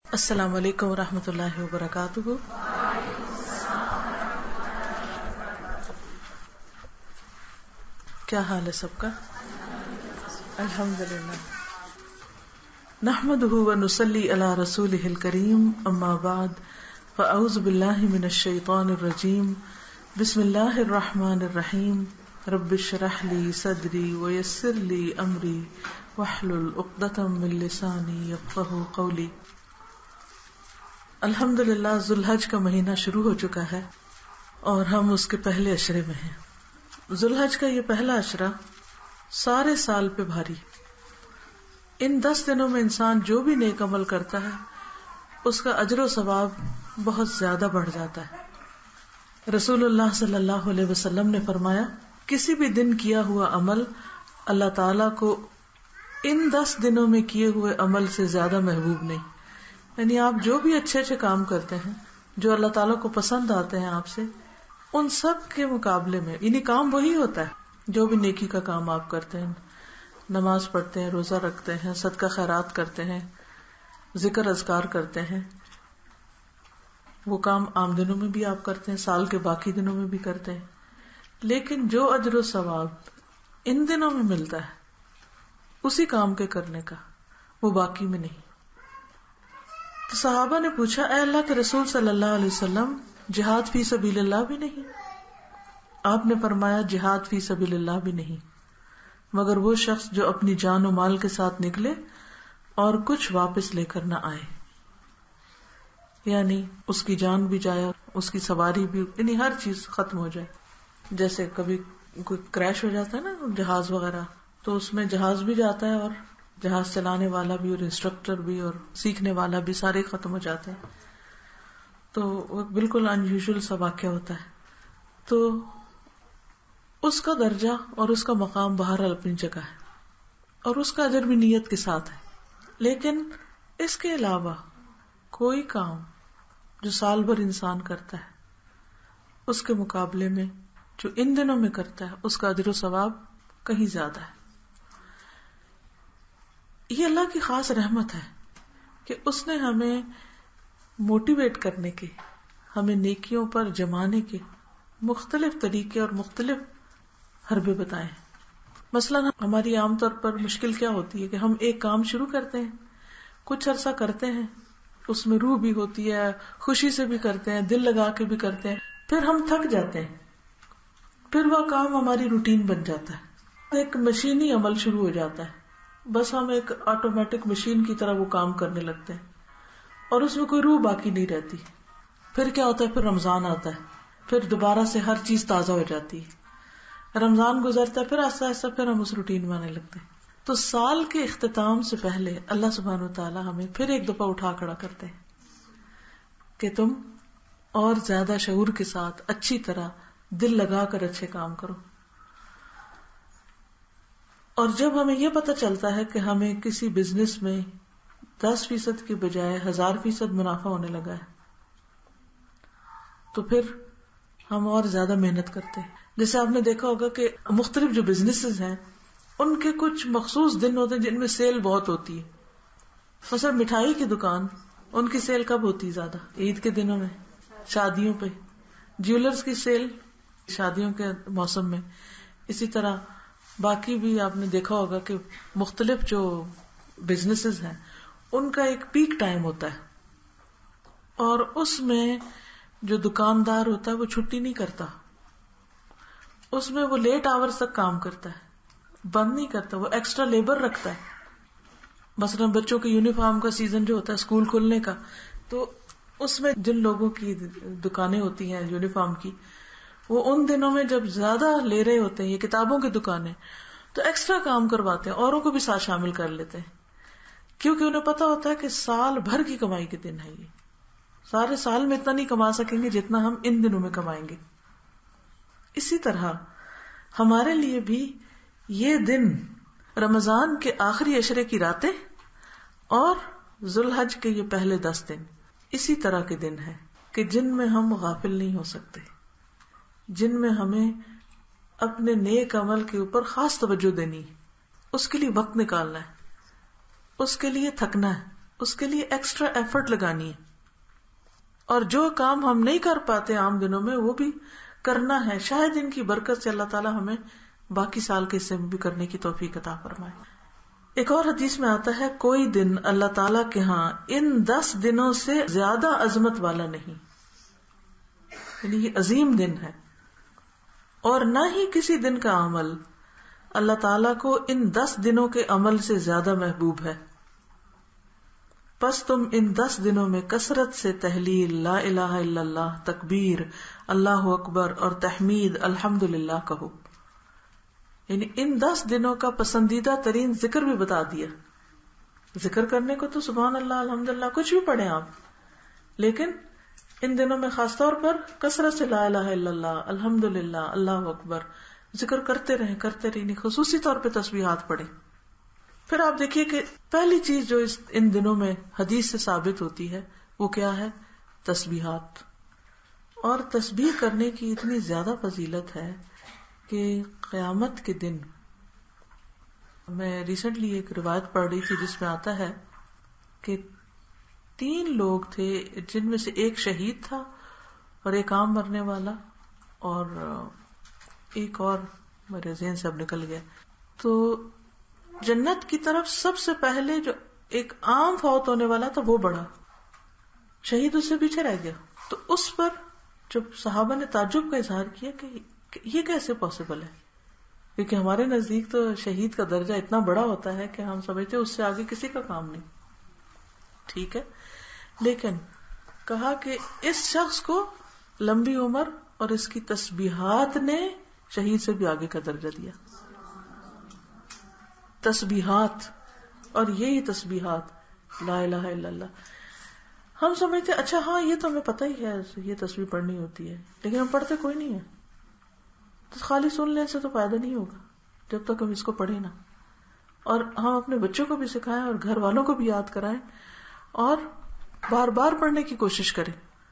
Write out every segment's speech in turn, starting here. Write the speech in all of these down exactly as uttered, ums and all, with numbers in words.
السلام علیکم ورحمۃ اللہ وبرکاتہ. کیا حال ہے سب کا؟ الحمدللہ. نحمده ونصلی علی رسولہ الکریم. اما بعد فاعوذ باللہ من الشیطان الرجیم. بسم اللہ الرحمن الرحیم. رب اشرح لی صدری ویسر لی امری واحلل عقدۃ من لسانی یفقہوا قولی. الحمدللہ ذوالحج کا مہینہ شروع ہو چکا ہے اور ہم اس کے پہلے عشرے میں ہیں. ذوالحج کا یہ پہلا عشرہ سارے سال پہ بھاری. ان دس دنوں میں انسان جو بھی نیک عمل کرتا ہے اس کا اجر و ثواب بہت زیادہ بڑھ جاتا ہے. رسول اللہ صلی اللہ علیہ وسلم نے فرمایا، کسی بھی دن کیا ہوا عمل اللہ تعالیٰ کو ان دس دنوں میں کیے ہوئے عمل سے زیادہ محبوب نہیں. یعنی آپ جو بھی اچھے اچھے کام کرتے ہیں جو اللہ تعالیٰ کو پسند آتے ہیں آپ سے، ان سب کے مقابلے میں یعنی کام وہی ہوتا ہے جو بھی نیکی کا کام آپ کرتے ہیں. نماز پڑھتے ہیں، روزہ رکھتے ہیں، صدقہ خیرات کرتے ہیں، ذکر اذکار کرتے ہیں. وہ کام عام دنوں میں بھی آپ کرتے ہیں، سال کے باقی دنوں میں بھی کرتے ہیں. لیکن جو اجر و ثواب ان دنوں میں ملتا ہے اسی کام کے کرنے کا، وہ باقی میں نہیں. تو صحابہ نے پوچھا، اے اللہ کے رسول صلی اللہ علیہ وسلم، جہاد فی سبیل اللہ بھی نہیں؟ آپ نے فرمایا، جہاد فی سبیل اللہ بھی نہیں مگر وہ شخص جو اپنی جان و مال کے ساتھ نکلے اور کچھ واپس لے کر نہ آئے. یعنی اس کی جان بھی جائے، اس کی سواری بھی، یعنی ہر چیز ختم ہو جائے. جیسے کبھی کوئی کریش ہو جاتا ہے نا جہاز وغیرہ، تو اس میں جہاز بھی جاتا ہے اور جہاز چلانے والا بھی اور انسٹرکٹر بھی اور سیکھنے والا بھی، سارے ختم ہو جاتے ہیں. تو وہ بالکل ان یوزول سا واقعہ ہوتا ہے. تو اس کا درجہ اور اس کا مقام بہرحال اپنی جگہ ہے اور اس کا اجر بھی نیت کے ساتھ ہے. لیکن اس کے علاوہ کوئی کام جو سال بھر انسان کرتا ہے اس کے مقابلے میں جو ان دنوں میں کرتا ہے اس کا اجر و ثواب کہیں زیادہ ہے. یہ اللہ کی خاص رحمت ہے کہ اس نے ہمیں موٹیویٹ کرنے کے، ہمیں نیکیوں پر جمانے کے مختلف طریقے اور مختلف حربے بتائے ہیں. مثلا ہماری عام طور پر مشکل کیا ہوتی ہے کہ ہم ایک کام شروع کرتے ہیں، کچھ عرصہ کرتے ہیں، اس میں روح بھی ہوتی ہے، خوشی سے بھی کرتے ہیں، دل لگا کے بھی کرتے ہیں، پھر ہم تھک جاتے ہیں، پھر وہ کام ہماری روٹین بن جاتا ہے، ایک مشینی عمل شروع ہو جاتا ہے. بس ہم ایک آٹومیٹک مشین کی طرح وہ کام کرنے لگتے ہیں اور اس میں کوئی روح باقی نہیں رہتی. پھر کیا ہوتا ہے؟ پھر رمضان آتا ہے، پھر دوبارہ سے ہر چیز تازہ ہو جاتی ہے. رمضان گزرتا ہے، پھر آہستہ آہستہ پھر ہم اس روٹین میں آنے لگتے ہیں. تو سال کے اختتام سے پہلے اللہ سبحانہ و تعالیٰ ہمیں پھر ایک دفعہ اٹھا کھڑا کرتے ہیں کہ تم اور زیادہ شعور کے ساتھ اچھی طرح دل لگا کر اچھے کام کرو. اور جب ہمیں یہ پتہ چلتا ہے کہ ہمیں کسی بزنس میں دس فیصد کی بجائے ہزار فیصد منافع ہونے لگا ہے تو پھر ہم اور زیادہ محنت کرتے ہیں. جیسے آپ نے دیکھا ہوگا کہ مختلف جو بزنسز ہیں ان کے کچھ مخصوص دن ہوتے ہیں جن میں سیل بہت ہوتی ہے. مثلا مٹھائی کی دکان، ان کی سیل کب ہوتی ہے زیادہ؟ عید کے دنوں میں، شادیوں پہ. جیولرز کی سیل شادیوں کے موسم میں. اسی طرح باقی بھی آپ نے دیکھا ہوگا کہ مختلف جو بزنسز ہیں ان کا ایک پیک ٹائم ہوتا ہے اور اس میں جو دکاندار ہوتا ہے وہ چھٹی نہیں کرتا، اس میں وہ لیٹ آورز تک کام کرتا ہے، بند نہیں کرتا، وہ ایکسٹرا لیبر رکھتا ہے. مثلا بچوں کے یونیفارم کا سیزن جو ہوتا ہے اسکول کھلنے کا، تو اس میں جن لوگوں کی دکانیں ہوتی ہیں یونیفارم کی، وہ ان دنوں میں جب زیادہ لے رہے ہوتے ہیں، یہ کتابوں کی دکانیں، تو ایکسٹرا کام کرواتے ہیں، اوروں کو بھی ساتھ شامل کر لیتے ہیں، کیونکہ انہیں پتا ہوتا ہے کہ سال بھر کی کمائی کے دن ہے. یہ سارے سال میں اتنا نہیں کما سکیں گے جتنا ہم ان دنوں میں کمائیں گے. اسی طرح ہمارے لیے بھی یہ دن، رمضان کے آخری عشرے کی راتیں اور ذوالحج کے یہ پہلے دس دن اسی طرح کے دن ہیں کہ جن میں ہم غافل نہیں ہو سکتے، جن میں ہمیں اپنے نیک عمل کے اوپر خاص توجہ دینی ہے، اس کے لیے وقت نکالنا ہے، اس کے لیے تھکنا ہے. اس کے لیے ایکسٹرا ایفرٹ لگانی ہے، اور جو کام ہم نہیں کر پاتے عام دنوں میں وہ بھی کرنا ہے. شاید ان کی برکت سے اللہ تعالیٰ ہمیں باقی سال کے حصے میں بھی کرنے کی توفیق عطا فرمائے. ایک اور حدیث میں آتا ہے کوئی دن اللہ تعالیٰ کے ہاں ان دس دنوں سے زیادہ عظمت والا نہیں، یعنی یہ عظیم دن ہے، اور نہ ہی کسی دن کا عمل اللہ تعالیٰ کو ان دس دنوں کے عمل سے زیادہ محبوب ہے. پس تم ان دس دنوں میں کثرت سے تحلیل، لا الہ الا اللہ، تکبیر، اللہ اکبر اور تحمید الحمدللہ کہو. یعنی ان دس دنوں کا پسندیدہ ترین ذکر بھی بتا دیا. ذکر کرنے کو تو سبحان اللہ، الحمدللہ کچھ بھی پڑھیں آپ، لیکن ان دنوں میں خاص طور پر کثرت سے لا الہ الا اللہ، الحمدللہ، اللہ اکبر ذکر کرتے رہیں کرتے رہیں خصوصی طور پہ تسبیحات پڑھیں. پھر آپ دیکھیے کہ پہلی چیز جو اس ان دنوں میں حدیث سے ثابت ہوتی ہے وہ کیا ہے؟ تسبیحات. اور تسبیح کرنے کی اتنی زیادہ فضیلت ہے کہ قیامت کے دن، میں ریسنٹلی ایک روایت پڑھ رہی تھی جس میں آتا ہے کہ تین لوگ تھے جن میں سے ایک شہید تھا اور ایک عام مرنے والا اور ایک اور میرے ذہن سے اب نکل گیا. تو جنت کی طرف سب سے پہلے جو ایک عام فوت ہونے والا تھا وہ بڑھا، شہید اس سے پیچھے رہ گیا. تو اس پر جب صحابہ نے تعجب کا اظہار کیا کہ یہ کیسے پاسبل ہے، کیونکہ ہمارے نزدیک تو شہید کا درجہ اتنا بڑا ہوتا ہے کہ ہم سمجھتے اس سے آگے کسی کا کام نہیں. ٹھیک ہے، لیکن کہا کہ اس شخص کو لمبی عمر اور اس کی تسبیحات نے شہید سے بھی آگے کا درجہ دیا. تسبیحات، اور یہی تسبیحات لا الہ الا اللہ. ہم سمجھتے اچھا ہاں یہ تو ہمیں پتہ ہی ہے یہ تسبیح پڑھنی ہوتی ہے، لیکن ہم پڑھتے کوئی نہیں ہے. تو خالی سن لینے سے تو فائدہ نہیں ہوگا جب تک ہم اس کو پڑھیں نا، اور ہم اپنے بچوں کو بھی سکھائیں اور گھر والوں کو بھی یاد کرائیں اور بار بار پڑھنے کی کوشش کریں.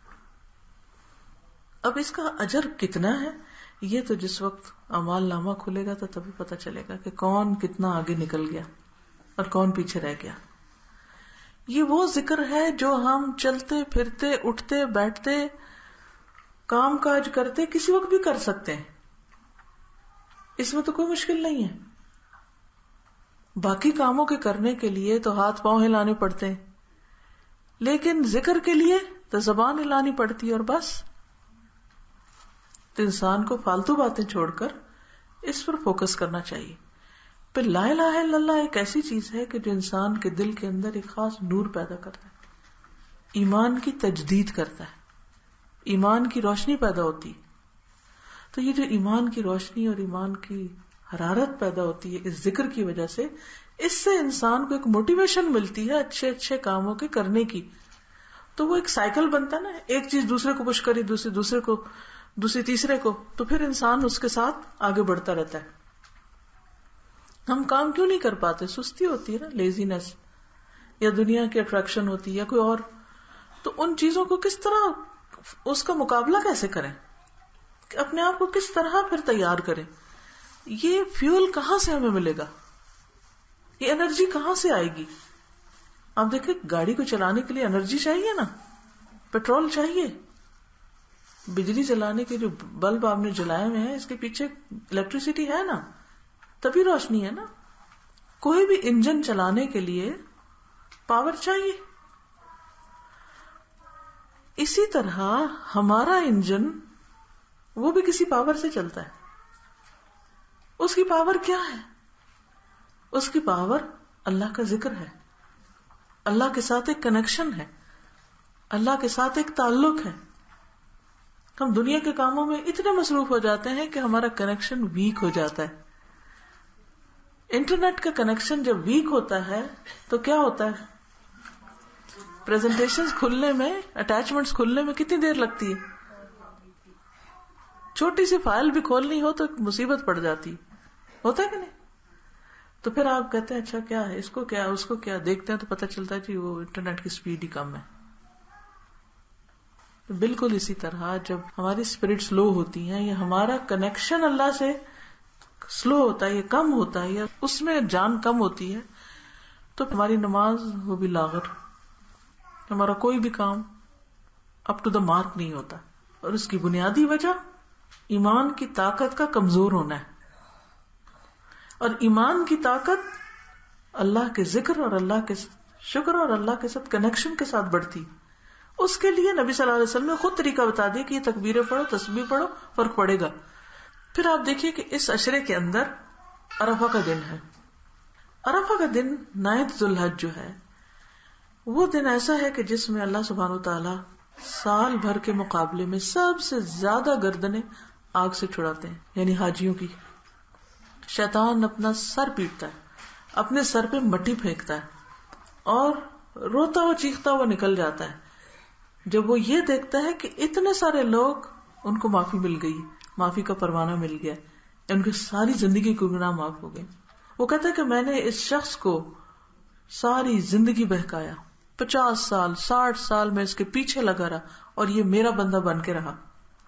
اب اس کا اجر کتنا ہے یہ تو جس وقت اعمال نامہ کھلے گا تو تبھی پتہ چلے گا کہ کون کتنا آگے نکل گیا اور کون پیچھے رہ گیا. یہ وہ ذکر ہے جو ہم چلتے پھرتے اٹھتے بیٹھتے کام کاج کرتے کسی وقت بھی کر سکتے ہیں، اس میں تو کوئی مشکل نہیں ہے. باقی کاموں کے کرنے کے لیے تو ہاتھ پاؤں ہلانے پڑتے ہیں، لیکن ذکر کے لیے تو زبان ہلانی پڑتی ہے اور بس. تو انسان کو فالتو باتیں چھوڑ کر اس پر فوکس کرنا چاہیے. پھر لا الہ الا اللہ ایک ایسی چیز ہے کہ جو انسان کے دل کے اندر ایک خاص نور پیدا کرتا ہے، ایمان کی تجدید کرتا ہے، ایمان کی روشنی پیدا ہوتی ہے. تو یہ جو ایمان کی روشنی اور ایمان کی حرارت پیدا ہوتی ہے اس ذکر کی وجہ سے، اس سے انسان کو ایک موٹیویشن ملتی ہے اچھے اچھے کاموں کے کرنے کی. تو وہ ایک سائیکل بنتا ہے نا، ایک چیز دوسرے کو پش کری، دوسری دوسرے کو، دوسری تیسرے کو، تو پھر انسان اس کے ساتھ آگے بڑھتا رہتا ہے. ہم کام کیوں نہیں کر پاتے؟ سستی ہوتی ہے نا، لیزینس، یا دنیا کی اٹریکشن ہوتی ہے یا کوئی اور. تو ان چیزوں کو کس طرح اس کا مقابلہ کیسے کریں، اپنے آپ کو کس طرح پھر تیار کریں؟ یہ فیول کہاں سے ہمیں ملے گا؟ یہ انرجی کہاں سے آئے گی؟ آپ دیکھیں گاڑی کو چلانے کے لیے انرجی چاہیے نا، پیٹرول چاہیے. بجلی جلانے کے جو بلب آپ نے جلائے ہوئے ہیں اس کے پیچھے الیکٹریسٹی ہے نا، تبھی روشنی ہے نا. کوئی بھی انجن چلانے کے لیے پاور چاہیے. اسی طرح ہمارا انجن وہ بھی کسی پاور سے چلتا ہے. اس کی پاور کیا ہے؟ اس کی پاور اللہ کا ذکر ہے، اللہ کے ساتھ ایک کنیکشن ہے، اللہ کے ساتھ ایک تعلق ہے. ہم دنیا کے کاموں میں اتنے مصروف ہو جاتے ہیں کہ ہمارا کنیکشن ویک ہو جاتا ہے. انٹرنیٹ کا کنیکشن جب ویک ہوتا ہے تو کیا ہوتا ہے؟ پریزنٹیشنز کھلنے میں، اٹیچمنٹس کھلنے میں کتنی دیر لگتی ہے؟ چھوٹی سی فائل بھی کھولنی ہو تو مصیبت پڑ جاتی ہوتا ہے کہ نہیں؟ تو پھر آپ کہتے ہیں اچھا کیا ہے، اس کو کیا، اس کو کیا، دیکھتے ہیں تو پتہ چلتا ہے جی وہ انٹرنیٹ کی سپیڈ ہی کم ہے. بالکل اسی طرح جب ہماری اسپرٹ سلو ہوتی ہیں یا ہمارا کنیکشن اللہ سے سلو ہوتا ہے یا کم ہوتا ہے یا اس میں جان کم ہوتی ہے تو ہماری نماز وہ بھی لاغر، ہمارا کوئی بھی کام اپ ٹو دا مارک نہیں ہوتا، اور اس کی بنیادی وجہ ایمان کی طاقت کا کمزور ہونا ہے. اور ایمان کی طاقت اللہ کے ذکر اور اللہ کے شکر اور اللہ کے ساتھ کنیکشن کے ساتھ بڑھتی. اس کے لیے نبی صلی اللہ علیہ وسلم نے خود طریقہ بتا دیا کہ یہ تکبیریں پڑھو، تسبیح پڑھو، فرق پڑے گا. پھر آپ دیکھیے کہ اس عشرے کے اندر عرفہ کا دن ہے. عرفہ کا دن نائنتھ ذی الحج جو ہے وہ دن ایسا ہے کہ جس میں اللہ سبحانہ و تعالی سال بھر کے مقابلے میں سب سے زیادہ گردنیں آگ سے چھڑاتے ہیں، یعنی حاجیوں کی. شیطان اپنا سر پیٹتا ہے، اپنے سر پہ مٹی پھینکتا ہے اور روتا ہوا چیختا ہوا نکل جاتا ہے جب وہ یہ دیکھتا ہے کہ اتنے سارے لوگ ان کو معافی مل گئی، معافی کا پروانہ مل گیا، ان کی ساری زندگی کے گناہ معاف ہو گئے. وہ کہتا ہے کہ میں نے اس شخص کو ساری زندگی بہکایا، پچاس سال ساٹھ سال میں اس کے پیچھے لگا رہا اور یہ میرا بندہ بن کے رہا،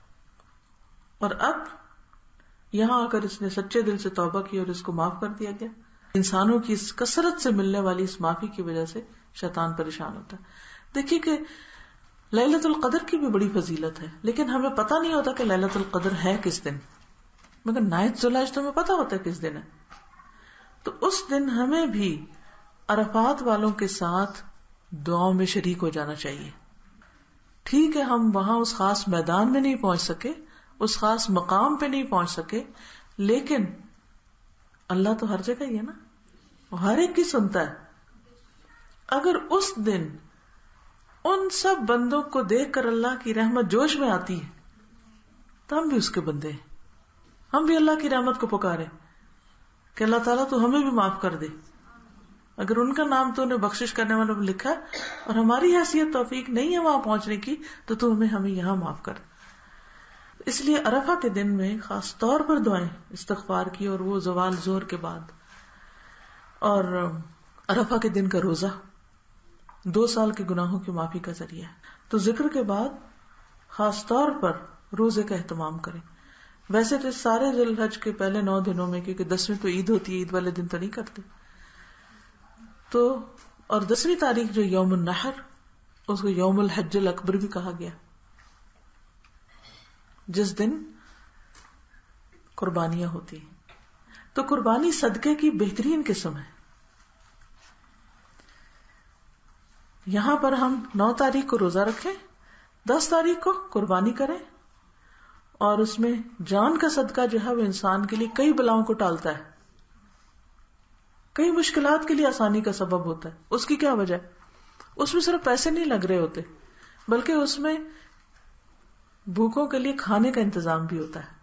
اور اب یہاں آ کر اس نے سچے دل سے توبہ کی اور اس کو معاف کر دیا گیا. انسانوں کی اس کثرت سے ملنے والی اس معافی کی وجہ سے شیطان پریشان ہوتا ہے. دیکھیے کہ لیلۃ القدر کی بھی بڑی فضیلت ہے، لیکن ہمیں پتہ نہیں ہوتا کہ لیلۃ القدر ہے کس دن، مگر نائنتھ ذی الحج تو ہمیں پتہ ہوتا ہے کس دن ہے. تو اس دن ہمیں بھی عرفات والوں کے ساتھ دعاؤں میں شریک ہو جانا چاہیے. ٹھیک ہے ہم وہاں اس خاص میدان میں نہیں پہنچ سکے، اس خاص مقام پہ نہیں پہنچ سکے، لیکن اللہ تو ہر جگہ ہی ہے نا، وہ ہر ایک کی سنتا ہے. اگر اس دن ان سب بندوں کو دیکھ کر اللہ کی رحمت جوش میں آتی ہے تو ہم بھی اس کے بندے ہیں، ہم بھی اللہ کی رحمت کو پکارے کہ اللہ تعالیٰ تو ہمیں بھی معاف کر دے. اگر ان کا نام تو انہیں بخشش کرنے والوں میں لکھا ہے اور ہماری حیثیت توفیق نہیں ہے وہاں پہنچنے کی، تو تو ہمیں ہمیں یہاں معاف کر. اس لیے عرفہ کے دن میں خاص طور پر دعائیں استغفار کی، اور وہ زوال زور کے بعد. اور عرفہ کے دن کا روزہ دو سال کے گناہوں کی معافی کا ذریعہ ہے. تو ذکر کے بعد خاص طور پر روزے کا اہتمام کریں. ویسے تو سارے ذی الحج کے پہلے نو دنوں میں، کیونکہ دسویں تو عید ہوتی ہے، عید والے دن تو نہیں کرتے، تو اور دسویں تاریخ جو یوم النحر، اس کو یوم الحج الاکبر بھی کہا گیا، جس دن قربانیاں ہوتی ہیں. تو قربانی صدقے کی بہترین قسم ہے. یہاں پر ہم نو تاریخ کو روزہ رکھیں، دس تاریخ کو قربانی کریں، اور اس میں جان کا صدقہ جو ہے وہ انسان کے لیے کئی بلاؤں کو ٹالتا ہے، کئی مشکلات کے لیے آسانی کا سبب ہوتا ہے. اس کی کیا وجہ ہے؟ اس میں صرف پیسے نہیں لگ رہے ہوتے، بلکہ اس میں بھوکوں کے لیے کھانے کا انتظام بھی ہوتا ہے.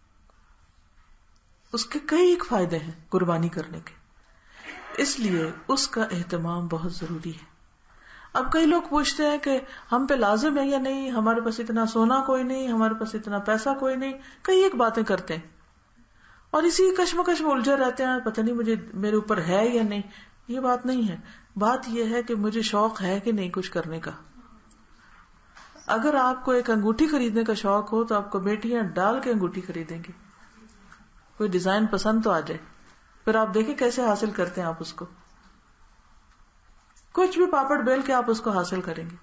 اس کے کئی ایک فائدے ہیں قربانی کرنے کے، اس لیے اس کا اہتمام بہت ضروری ہے. اب کئی لوگ پوچھتے ہیں کہ ہم پہ لازم ہے یا نہیں، ہمارے پاس اتنا سونا کوئی نہیں، ہمارے پاس اتنا پیسہ کوئی نہیں، کئی ایک باتیں کرتے ہیں اور اسی کشمکش میں الجھے رہتے ہیں، پتہ نہیں مجھے میرے اوپر ہے یا نہیں. یہ بات نہیں ہے، بات یہ ہے کہ مجھے شوق ہے کہ نہیں کچھ کرنے کا. اگر آپ کو ایک انگوٹھی خریدنے کا شوق ہو تو آپ کو بیٹیاں ڈال کے انگوٹھی خریدیں گے، کوئی ڈیزائن پسند تو آ جائے، پھر آپ دیکھیں کیسے حاصل کرتے ہیں آپ اس کو. کچھ بھی پاپڑ بیل کے آپ اس کو حاصل کریں گے.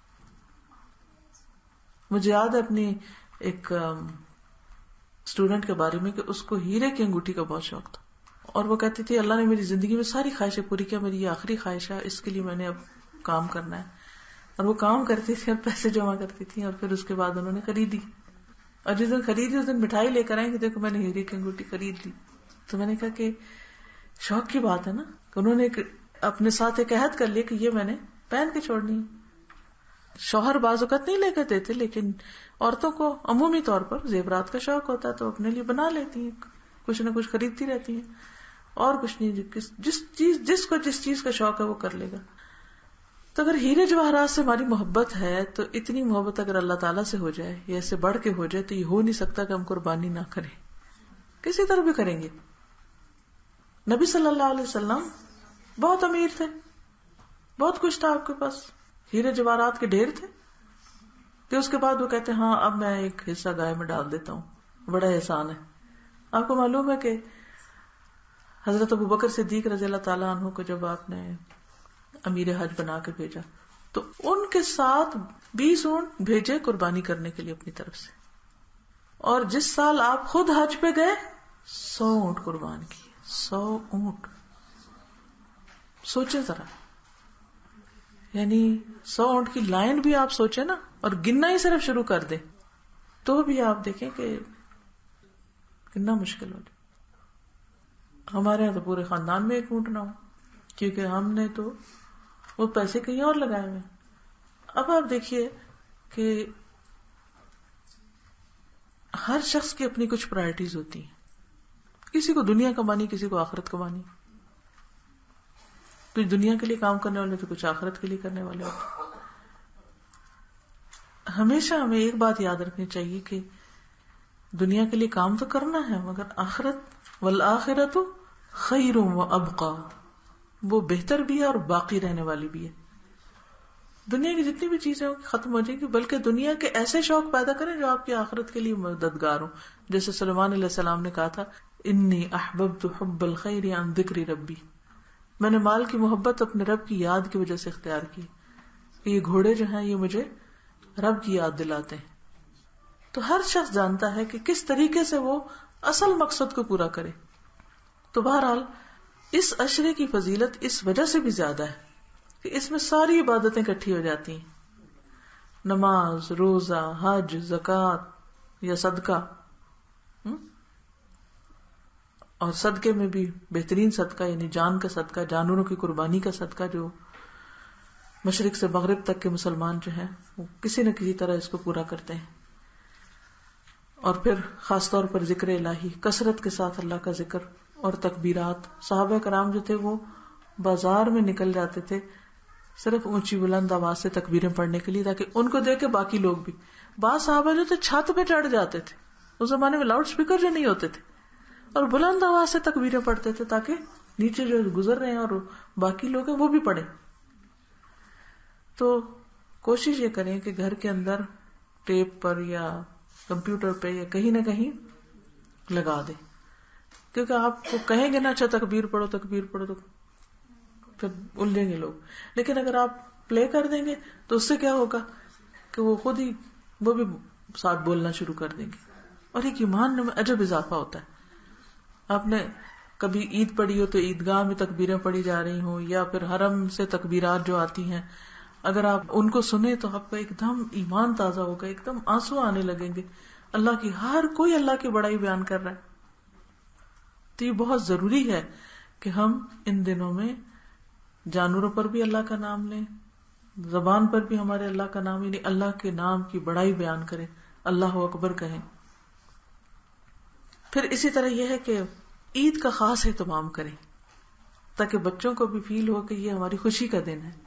مجھے یاد ہے اپنی ایک اسٹوڈنٹ کے بارے میں کہ اس کو ہیرے کی انگوٹھی کا بہت شوق تھا، اور وہ کہتی تھی اللہ نے میری زندگی میں ساری خواہشیں پوری کیا، میری یہ آخری خواہش ہے، اس کے لیے میں نے اب کام کرنا ہے. اور وہ کام کرتی تھی اور پیسے جمع کرتی تھی، اور پھر اس کے بعد انہوں نے خریدی، اور جس دن خریدی اس دن مٹھائی لے کر آئیں کہ دیکھو میں نے ہیرے کی انگوٹھی خرید لی. تو میں نے کہا کہ شوق کی بات ہے نا، کہ انہوں نے اپنے ساتھ ایک عہد کر لیا کہ یہ میں نے پہن کے چھوڑنی ہے. شوہر بعض اوقات نہیں لے کر دیتے، لیکن عورتوں کو عمومی طور پر زیورات کا شوق ہوتا ہے تو اپنے لیے بنا لیتی ہیں، کچھ نہ کچھ خریدتی رہتی ہیں، اور کچھ نہیں، جس چیز جس کو جس چیز کا شوق ہے وہ کر لے گا. تو اگر ہیرے جواہرات سے ہماری محبت ہے تو اتنی محبت اگر اللہ تعالیٰ سے ہو جائے یا اس سے بڑھ کے ہو جائے تو یہ ہو نہیں سکتا کہ ہم قربانی نہ کریں، کسی طرح بھی کریں گے. نبی صلی اللہ علیہ وسلم بہت امیر تھے، بہت کچھ تھا آپ کے پاس، ہیرے جواہرات کے ڈھیر تھے، کہ اس کے بعد وہ کہتے ہیں ہاں اب میں ایک حصہ گائے میں ڈال دیتا ہوں، بڑا احسان ہے. آپ کو معلوم ہے کہ حضرت ابوبکر صدیق رضی اللہ تعالیٰ عنہ کو جب آپ نے امیر حج بنا کے بھیجا تو ان کے ساتھ بیس اونٹ بھیجے قربانی کرنے کے لیے اپنی طرف سے. اور جس سال آپ خود حج پہ گئے سو اونٹ قربان کیے. سو اونٹ سوچے ذرا, یعنی سو اونٹ کی لائن بھی آپ سوچے نا, اور گننا ہی صرف شروع کر دیں تو بھی آپ دیکھیں کہ کتنا مشکل ہو جائے. ہمارے یہاں تو پورے خاندان میں ایک اونٹ نہ ہو, کیونکہ ہم نے تو وہ پیسے کہیں اور لگائے ہوئے. اب آپ دیکھیے کہ ہر شخص کی اپنی کچھ پرائرٹیز ہوتی ہیں. کسی کو دنیا کمانی, کسی کو آخرت کمانی. کچھ دنیا کے لیے کام کرنے والے تو کچھ آخرت کے لیے کرنے والے ہوتے. ہمیشہ ہمیں ایک بات یاد رکھنی چاہیے کہ دنیا کے لیے کام تو کرنا ہے, مگر آخرت والآخرت خیر و ابقا, وہ بہتر بھی ہے اور باقی رہنے والی بھی ہے. دنیا کی جتنی بھی چیزیں ہوں ختم ہو جائیں گی, بلکہ دنیا کے ایسے شوق پیدا کریں جو آپ کی آخرت کے لیے مددگار ہوں. جیسے سلیمان علیہ السلام نے کہا تھا, انی احببت حب الخیر عن ذکر ربی, میں نے مال کی محبت اپنے رب کی یاد کی وجہ سے اختیار کی. یہ گھوڑے جو ہیں یہ مجھے رب کی یاد دلاتے ہیں. تو ہر شخص جانتا ہے کہ کس طریقے سے وہ اصل مقصد کو پورا کرے. تو بہرحال اس عشرے کی فضیلت اس وجہ سے بھی زیادہ ہے کہ اس میں ساری عبادتیں اکٹھی ہو جاتی ہیں. نماز, روزہ, حج, زکوٰۃ یا صدقہ, اور صدقے میں بھی بہترین صدقہ یعنی جان کا صدقہ, جانوروں کی قربانی کا صدقہ, جو مشرق سے مغرب تک کے مسلمان جو ہیں وہ کسی نہ کسی طرح اس کو پورا کرتے ہیں. اور پھر خاص طور پر ذکر الہی, کثرت کے ساتھ اللہ کا ذکر اور تکبیرات. صحابہ کرام جو تھے وہ بازار میں نکل جاتے تھے صرف اونچی بلند آواز سے تکبیریں پڑھنے کے لیے, تاکہ ان کو دیکھ کے باقی لوگ بھی. بعض صحابہ جو تھے چھت پہ چڑھ جاتے تھے, اس زمانے میں لاؤڈ سپیکر جو نہیں ہوتے تھے, اور بلند آواز سے تکبیریں پڑھتے تھے تاکہ نیچے جو گزر رہے ہیں اور باقی لوگ ہیں وہ بھی پڑھیں. تو کوشش یہ کریں کہ گھر کے اندر ٹیپ پر یا کمپیوٹر پہ یا کہیں نہ کہیں لگا دیں, کیونکہ آپ کو کہیں گے نا اچھا تکبیر پڑھو تکبیر پڑھو تو پھر الجھیں گے لوگ. لیکن اگر آپ پلے کر دیں گے تو اس سے کیا ہوگا کہ وہ خود ہی وہ بھی ساتھ بولنا شروع کر دیں گے, اور ایک ایمان میں عجب اضافہ ہوتا ہے. آپ نے کبھی عید پڑھی ہو تو عیدگاہ میں تکبیریں پڑھی جا رہی ہوں, یا پھر حرم سے تکبیرات جو آتی ہیں, اگر آپ ان کو سنیں تو آپ کا ایک دم ایمان تازہ ہوگا, ایک دم آنسو آنے لگیں گے. اللہ کی ہر کوئی اللہ کی بڑائی بیان کر رہا ہے. تو یہ بہت ضروری ہے کہ ہم ان دنوں میں جانوروں پر بھی اللہ کا نام لیں, زبان پر بھی ہمارے اللہ کا نام, یعنی اللہ کے نام کی بڑائی بیان کریں, اللہ اکبر کہیں. پھر اسی طرح یہ ہے کہ عید کا خاص اہتمام کریں تاکہ بچوں کو بھی فیل ہو کہ یہ ہماری خوشی کا دن ہے.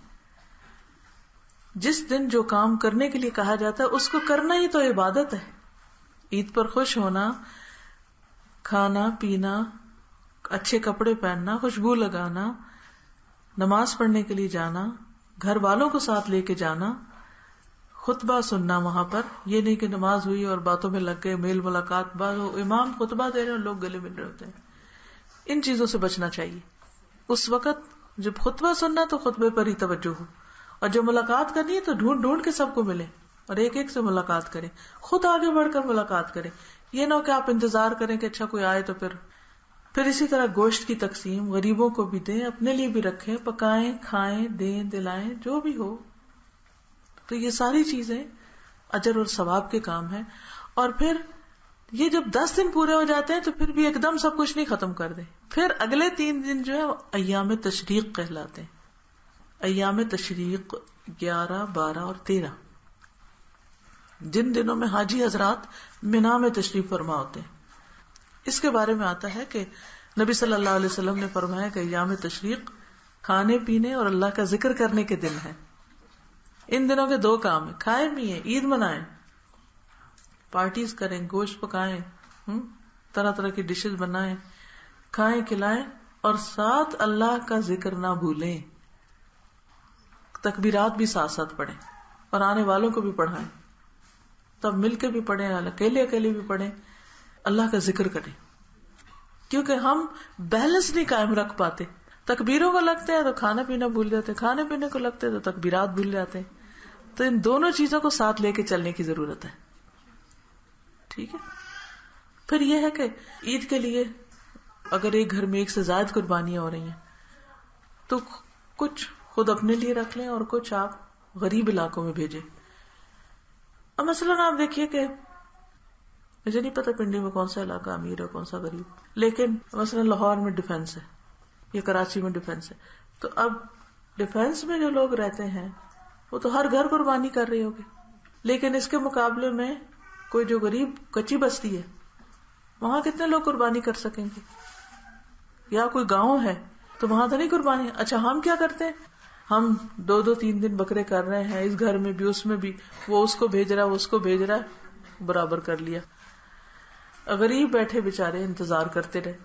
جس دن جو کام کرنے کے لیے کہا جاتا ہے اس کو کرنا ہی تو عبادت ہے. عید پر خوش ہونا, کھانا پینا, اچھے کپڑے پہننا, خوشبو لگانا, نماز پڑھنے کے لیے جانا, گھر والوں کو ساتھ لے کے جانا, خطبہ سننا وہاں پر. یہ نہیں کہ نماز ہوئی اور باتوں میں لگ گئے, میل ملاقات, بعض امام خطبہ دے رہے ہیں اور لوگ گلے مل رہے ہوتے ہیں. ان چیزوں سے بچنا چاہیے. اس وقت جب خطبہ سننا تو خطبے پر ہی توجہ ہو, اور جب ملاقات کرنی ہے تو ڈھونڈ ڈھونڈ کے سب کو ملے اور ایک ایک سے ملاقات کریں, خود آگے بڑھ کر ملاقات کریں. یہ نہ ہو کہ آپ انتظار کریں کہ اچھا کوئی آئے تو پھر پھر اسی طرح گوشت کی تقسیم, غریبوں کو بھی دیں, اپنے لیے بھی رکھیں, پکائیں, کھائیں, دیں, دلائیں, جو بھی ہو. تو یہ ساری چیزیں اجر اور ثواب کے کام ہیں. اور پھر یہ جب دس دن پورے ہو جاتے ہیں تو پھر بھی ایک دم سب کچھ نہیں ختم کر دیں. پھر اگلے تین دن جو ہے ایام تشریق کہلاتے ہیں. ایام تشریق گیارہ, بارہ اور تیرہ, جن دنوں میں حاجی حضرات مینا میں تشریف فرما ہوتے ہیں. اس کے بارے میں آتا ہے کہ نبی صلی اللہ علیہ وسلم نے فرمایا کہ ایام تشریق کھانے پینے اور اللہ کا ذکر کرنے کے دن ہیں. ان دنوں کے دو کام ہیں, کھائے پیئیں, عید منائیں, پارٹیز کریں, گوشت پکائیں, طرح طرح کی ڈشز بنائیں, کھائیں کھلائیں, اور ساتھ اللہ کا ذکر نہ بھولیں. تکبیرات بھی ساتھ ساتھ پڑھیں اور آنے والوں کو بھی پڑھائیں, تب مل کے بھی پڑھیں, اکیلے اکیلے بھی پڑھیں, اللہ کا ذکر کریں. کیونکہ ہم بیلنس نہیں قائم رکھ پاتے. تکبیروں کو لگتے ہیں تو کھانا پینا بھول جاتے ہیں، کھانے پینے کو لگتے ہیں تو تکبیرات بھول جاتے ہیں. تو ان دونوں چیزوں کو ساتھ لے کے چلنے کی ضرورت ہے. ٹھیک ہے. پھر یہ ہے کہ عید کے لیے اگر ایک گھر میں ایک سے زائد قربانیاں ہو رہی ہیں تو کچھ خود اپنے لیے رکھ لیں اور کچھ آپ غریب علاقوں میں بھیجیں. اب مثلاً آپ دیکھیے کہ مجھے نہیں پتا پنڈی میں کون سا علاقہ امیر ہے کون سا غریب، لیکن مثلاً لاہور میں ڈیفینس ہے یا کراچی میں ڈیفینس ہے، تو اب ڈیفینس میں جو لوگ رہتے ہیں وہ تو ہر گھر قربانی کر رہے ہوگے، لیکن اس کے مقابلے میں کوئی جو غریب کچی بستی ہے وہاں کتنے لوگ قربانی کر سکیں گے؟ یا کوئی گاؤں ہے تو وہاں تو نہیں قربانی. اچھا ہم کیا کرتے ہیں، ہم دو دو تین دن بکرے کر رہے ہیں، اس گھر میں بھی اس میں بھی، وہ اس کو بھیج رہا ہے وہ اس کو بھیج رہا ہے، برابر کر لیا. غریب بیٹھے بےچارے انتظار کرتے رہے،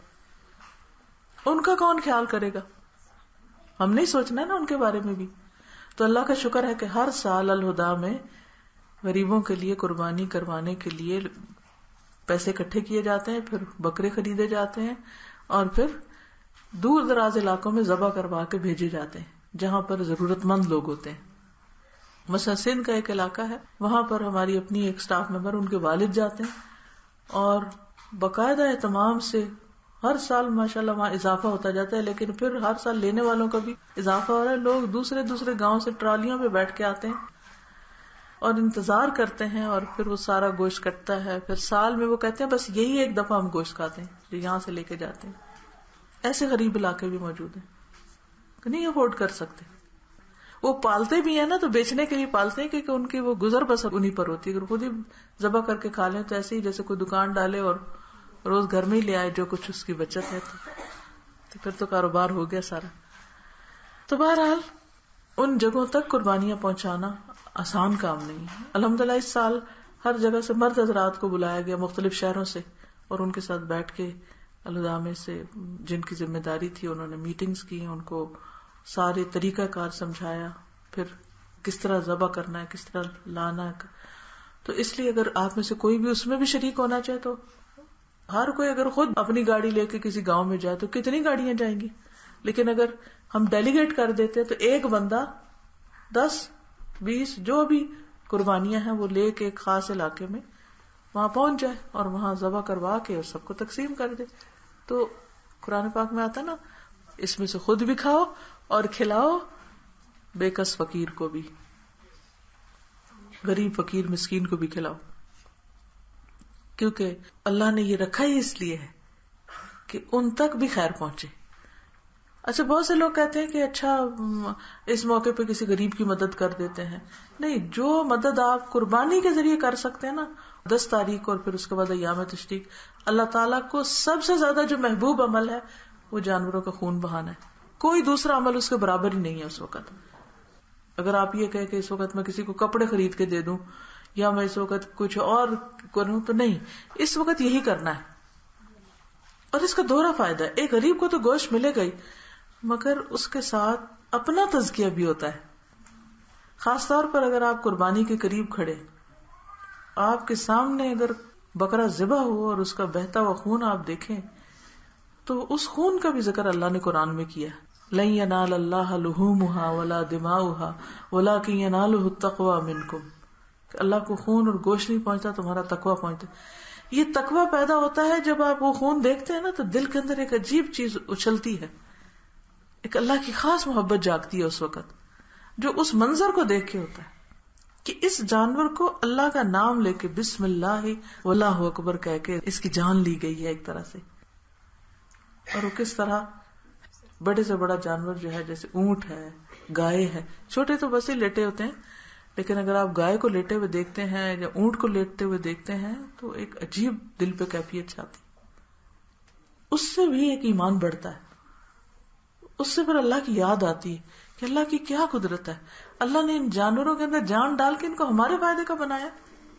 ان کا کون خیال کرے گا؟ ہم نہیں سوچنا نا ان کے بارے میں بھی. تو اللہ کا شکر ہے کہ ہر سال الہدا میں غریبوں کے لیے قربانی کروانے کے لیے پیسے اکٹھے کیے جاتے ہیں، پھر بکرے خریدے جاتے ہیں اور پھر دور دراز علاقوں میں ذبح کروا کے بھیجے جاتے ہیں جہاں پر ضرورت مند لوگ ہوتے ہیں. مثلا سندھ کا ایک علاقہ ہے، وہاں پر ہماری اپنی ایک سٹاف ممبر ان کے والد جاتے ہیں اور باقاعدہ اہتمام سے ہر سال ماشاءاللہ وہاں اضافہ ہوتا جاتا ہے، لیکن پھر ہر سال لینے والوں کا بھی اضافہ ہو رہا ہے. لوگ دوسرے دوسرے گاؤں سے ٹرالیوں پہ بیٹھ کے آتے ہیں اور انتظار کرتے ہیں اور پھر وہ سارا گوشت کٹتا ہے. پھر سال میں وہ کہتے ہیں بس یہی ایک دفعہ ہم گوشت کھاتے ہیں جو یہاں سے لے کے جاتے ہیں. ایسے غریب علاقے بھی موجود ہیں کہ نہیں افورڈ کر سکتے. وہ پالتے بھی ہیں نا تو بیچنے کے لیے پالتے ہیں کیونکہ ان کی وہ گزر بسر انہیں پر ہوتی ہے. اگر خود ہی ذبح کر کے کھا لیں تو ایسے ہی جیسے کوئی دکان ڈالے اور روز گھر میں ہی لے آئے جو کچھ اس کی بچت ہے تو پھر تو کاروبار ہو گیا سارا. تو بہرحال ان جگہوں تک قربانیاں پہنچانا آسان کام نہیں ہے. الحمدللہ اس سال ہر جگہ سے مرد حضرات کو بلایا گیا مختلف شہروں سے اور ان کے ساتھ بیٹھ کے الہدا میں سے جن کی ذمہ داری تھی انہوں نے میٹنگز کی، ان کو سارے طریقہ کار سمجھایا، پھر کس طرح ذبح کرنا ہے کس طرح لانا ہے. تو اس لیے اگر آپ میں سے کوئی بھی اس میں بھی شریک ہونا چاہے تو ہر کوئی اگر خود اپنی گاڑی لے کے کسی گاؤں میں جائے تو کتنی گاڑیاں جائیں گی، لیکن اگر ہم ڈیلیگیٹ کر دیتے تو ایک بندہ دس بیس جو بھی قربانیاں ہیں وہ لے کے ایک خاص علاقے میں وہاں پہنچ جائے اور وہاں ذبح کروا کے اور سب کو تقسیم کر دے. تو قرآن پاک میں آتا نا اس میں سے خود بھی کھاؤ اور کھلاؤ بے کس فقیر کو بھی، غریب فقیر مسکین کو بھی کھلاؤ، کیونکہ اللہ نے یہ رکھا ہی اس لیے ہے کہ ان تک بھی خیر پہنچے. اچھا بہت سے لوگ کہتے ہیں کہ اچھا اس موقع پہ کسی غریب کی مدد کر دیتے ہیں. نہیں، جو مدد آپ قربانی کے ذریعے کر سکتے ہیں نا، دس تاریخ اور پھر اس کے بعد ایام تشریق، اللہ تعالیٰ کو سب سے زیادہ جو محبوب عمل ہے وہ جانوروں کا خون بہانا ہے. کوئی دوسرا عمل اس کے برابر ہی نہیں ہے اس وقت. اگر آپ یہ کہیں کہ اس وقت میں کسی کو کپڑے خرید کے دے دوں یا میں اس وقت کچھ اور کروں تو نہیں، اس وقت یہی کرنا ہے. اور اس کا دوہرا فائدہ ہے، ایک غریب کو تو گوشت ملے گا ہی مگر اس کے ساتھ اپنا تزکیہ بھی ہوتا ہے. خاص طور پر اگر آپ قربانی کے قریب کھڑے، آپ کے سامنے اگر بکرا ذبح ہو اور اس کا بہتا ہوا خون آپ دیکھیں تو اس خون کا بھی ذکر اللہ نے قرآن میں کیا. لن ینال اللہ لحومها ولا دماؤها ولکن ینالہ التقوی منکم، کہ اللہ کو خون اور گوشت نہیں پہنچتا، تمہارا تقوی پہنچتا. یہ تقوی پیدا ہوتا ہے جب آپ وہ خون دیکھتے ہیں نا تو دل کے اندر ایک عجیب چیز اچھلتی ہے، ایک اللہ کی خاص محبت جاگتی ہے اس وقت، جو اس منظر کو دیکھ کے ہوتا ہے کہ اس جانور کو اللہ کا نام لے کے بسم اللہ واللہ اکبر کہہ کے اس کی جان لی گئی ہے ایک طرح سے. اور وہ کس طرح بڑے سے بڑا جانور جو ہے جیسے اونٹ ہے، گائے ہے، چھوٹے تو بس ہی لیٹے ہوتے ہیں، لیکن اگر آپ گائے کو لیٹے ہوئے دیکھتے ہیں یا اونٹ کو لیٹتے ہوئے دیکھتے ہیں تو ایک عجیب دل پہ کیفیت چھاتی، اس سے بھی ایک ایمان بڑھتا ہے، اس سے پھر اللہ کی یاد آتی ہے کہ اللہ کی کیا قدرت ہے. اللہ نے ان جانوروں کے اندر جان ڈال کے ان کو ہمارے فائدے کا بنایا.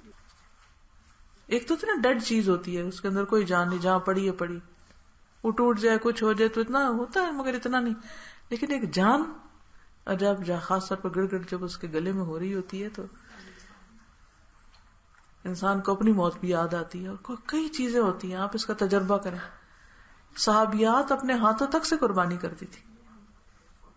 ایک تو اتنا ڈیڈ چیز ہوتی ہے اس کے اندر کوئی جان نہیں، جہاں پڑی ہے پڑی، وہ ٹوٹ جائے کچھ ہو جائے تو اتنا ہوتا ہے مگر اتنا نہیں. لیکن ایک جان، اور جب خاص طور پر گڑ گڑ جب اس کے گلے میں ہو رہی ہوتی ہے تو انسان کو اپنی موت بھی یاد آتی ہے. اور کئی چیزیں ہوتی ہیں، آپ اس کا تجربہ کریں. صحابیات اپنے ہاتھوں تک سے قربانی کرتی تھی،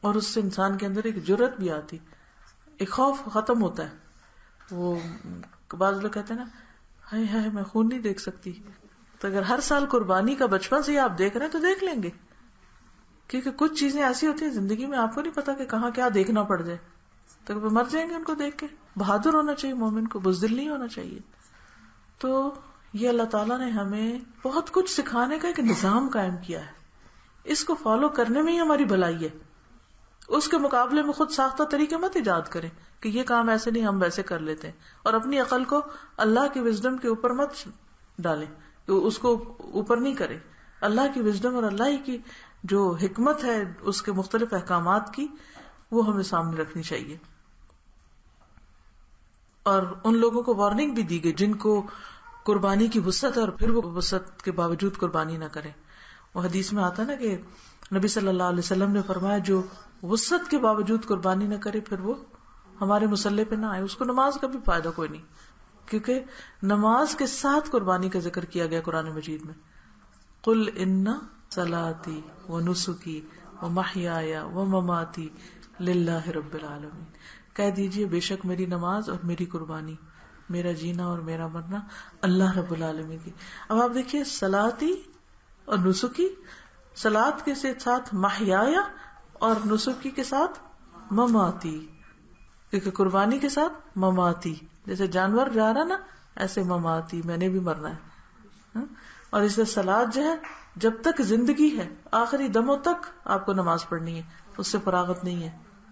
اور اس سے انسان کے اندر ایک جرت بھی آتی, ایک خوف ختم ہوتا ہے. وہ بعض لوگ کہتے ہیں نا ہائے ہائے میں خون نہیں دیکھ سکتی, تو اگر ہر سال قربانی کا بچپن سے ہی آپ دیکھ رہے ہیں تو دیکھ لیں گے, کیونکہ کچھ چیزیں ایسی ہوتی ہیں زندگی میں آپ کو نہیں پتا کہ کہاں کیا دیکھنا پڑ جائے, تو مر جائیں گے ان کو دیکھ کے. بہادر ہونا چاہیے مومن کو, بزدل نہیں ہونا چاہیے. تو یہ اللہ تعالیٰ نے ہمیں بہت کچھ سکھانے کا ایک نظام قائم کیا ہے, اس کو فالو کرنے میں ہی ہماری بھلائی ہے. اس کے مقابلے میں خود ساختہ طریقے مت ایجاد کریں کہ یہ کام ایسے نہیں ہم ویسے کر لیتے ہیں, اور اپنی عقل کو اللہ کی وزڈم کے اوپر مت ڈالیں, اس کو اوپر نہیں کریں. اللہ کی وزڈم اور اللہ کی جو حکمت ہے اس کے مختلف احکامات کی, وہ ہمیں سامنے رکھنی چاہیے. اور ان لوگوں کو وارننگ بھی دی گئی جن کو قربانی کی وسعت اور پھر وہ وسعت کے باوجود قربانی نہ کریں. وہ حدیث میں آتا نا کہ نبی صلی اللہ علیہ وسلم نے فرمایا جو وسعت کے باوجود قربانی نہ کرے پھر وہ ہمارے مسلح پہ نہ آئے, اس کو نماز کا بھی فائدہ کوئی نہیں, کیونکہ نماز کے ساتھ قربانی کا ذکر کیا گیا قرآن مجید میں. قل ان صلاتی و نسکی و محیای و مماتی للہ رب العالمین, کہہ دیجئے بے شک میری نماز اور میری قربانی, میرا جینا اور میرا مرنا اللہ رب العالمین کی. اب آپ دیکھیے صلاتی اور نسکی, صلات کے ساتھ محیایا اور نسکی کے ساتھ مماتی, کیونکہ قربانی کے ساتھ مماتی, جیسے جانور جا رہا نا ایسے مماتی میں نے بھی مرنا ہے. اور اس سے صلات جو ہے جب تک زندگی ہے آخری دموں تک آپ کو نماز پڑھنی ہے, اس سے فراغت نہیں ہے.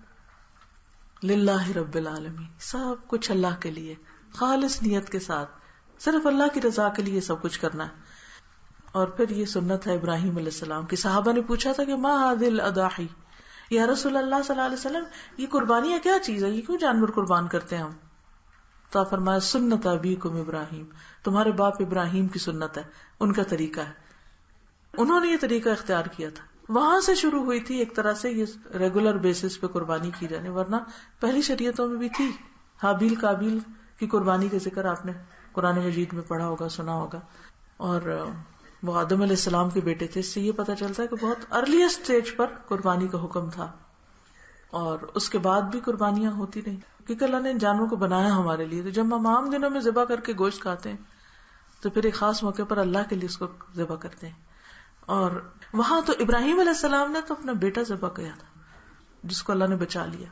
للہ رب العالمین, سب کچھ اللہ کے لیے خالص نیت کے ساتھ, صرف اللہ کی رضا کے لیے سب کچھ کرنا ہے. اور پھر یہ سنت ہے ابراہیم علیہ السلام کی. صحابہ نے پوچھا تھا کہ ما هذه الاضاحی, یا رسول اللہ صلی اللہ علیہ وسلم یہ قربانیاں کیا چیز ہے, یہ کیوں جانور قربان کرتے ہیں ہم؟ تو فرمایا سنت ابیکم ابراہیم, تمہارے باپ ابراہیم کی سنت ہے, ان کا طریقہ ہے, انہوں نے یہ طریقہ اختیار کیا تھا. وہاں سے شروع ہوئی تھی ایک طرح سے یہ ریگولر بیسس پہ قربانی کی جانے, ورنہ پہلی شریعتوں میں بھی تھی. حابیل قابیل کی قربانی کا ذکر آپ نے قرآن مجید میں پڑھا ہوگا, سنا ہوگا. اور وہ آدم علیہ السلام کے بیٹے تھے, اس سے یہ پتہ چلتا ہے کہ بہت ارلیسٹ اسٹیج پر قربانی کا حکم تھا, اور اس کے بعد بھی قربانیاں ہوتی رہیں, کیونکہ اللہ نے ان جانوروں کو بنایا ہمارے لیے. تو جب ہم عام دنوں میں ذبح کر کے گوشت کھاتے ہیں تو پھر ایک خاص موقع پر اللہ کے لیے اس کو ذبح کرتے ہیں. اور وہاں تو ابراہیم علیہ السلام نے تو اپنا بیٹا ذبح کیا تھا جس کو اللہ نے بچا لیا.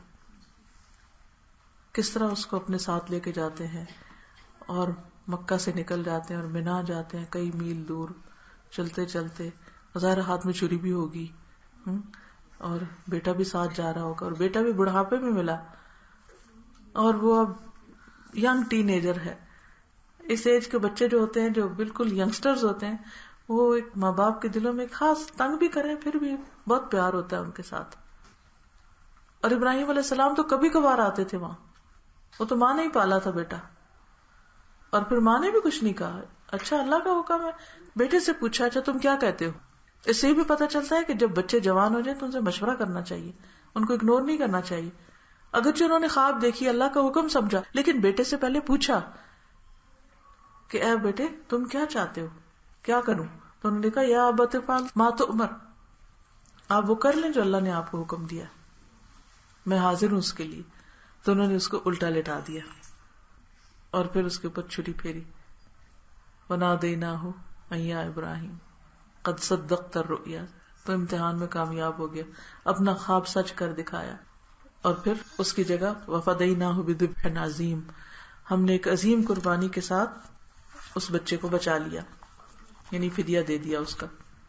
کس طرح اس کو اپنے ساتھ لے کے جاتے ہیں اور مکہ سے نکل جاتے ہیں اور منا جاتے ہیں کئی میل دور چلتے چلتے, ظاہر ہاتھ میں چھری بھی ہوگی اور بیٹا بھی ساتھ جا رہا ہوگا, اور بیٹا بھی بڑھاپے میں ملا اور وہ اب ینگ ٹین ایجر ہے. اس ایج کے بچے جو ہوتے ہیں جو بالکل ینگسٹرز ہوتے ہیں وہ ایک ماں باپ کے دلوں میں خاص تنگ بھی کریں پھر بھی بہت پیار ہوتا ہے ان کے ساتھ. اور ابراہیم علیہ السلام تو کبھی کبھار آتے تھے وہاں, وہ تو ماں نے ہی پالا تھا بیٹا, اور پھر ماں نے بھی کچھ نہیں کہا. اچھا اللہ کا حکم ہے, بیٹے سے پوچھا اچھا تم کیا کہتے ہو. اس سے بھی پتہ چلتا ہے کہ جب بچے جوان ہو جائیں تو ان سے مشورہ کرنا چاہیے, ان کو اگنور نہیں کرنا چاہیے. اگرچہ انہوں نے خواب دیکھی, اللہ کا حکم سمجھا, لیکن بیٹے سے پہلے پوچھا کہ اے بیٹے تم کیا چاہتے ہو, کیا کروں؟ تو انہوں نے کہا یا ابت افعل ما تؤمر, آپ وہ کر لیں جو اللہ نے آپ کو حکم دیا, میں حاضر ہوں اس کے لیے. تو انہوں نے اس کو الٹا لٹا دیا اور پھر اس کے اوپر چھری پھیری. وَنَادَيْنَاهُ أَن يَا إِبْرَاهِيمُ قَدْ صَدَّقْتَ الرُّؤْيَا, تو امتحان میں کامیاب ہو گیا, اپنا خواب سچ کر دکھایا. اور پھر اس کی جگہ وَفَدَيْنَاهُ بِذِبْحٍ عَظِيمٍ, ہم نے ایک عظیم قربانی کے ساتھ اس بچے کو بچا لیا, یعنی فدیہ دے دیا اس کا.